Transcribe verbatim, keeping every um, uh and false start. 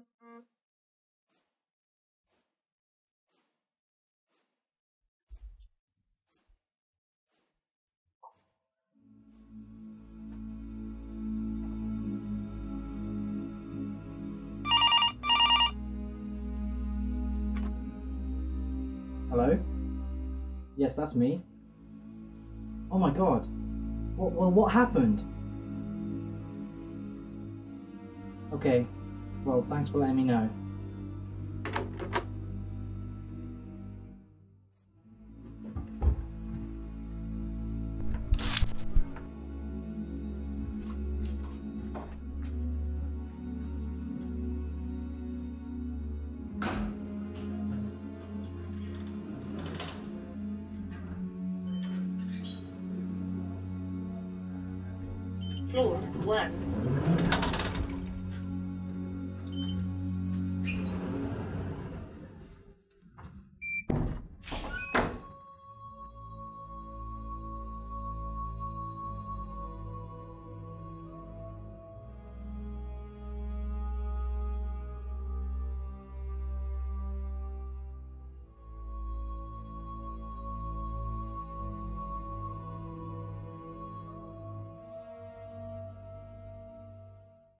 Hello? Yes, that's me. Oh my god. What, what, what happened? Okay. Well, thanks for letting me know. Floor one.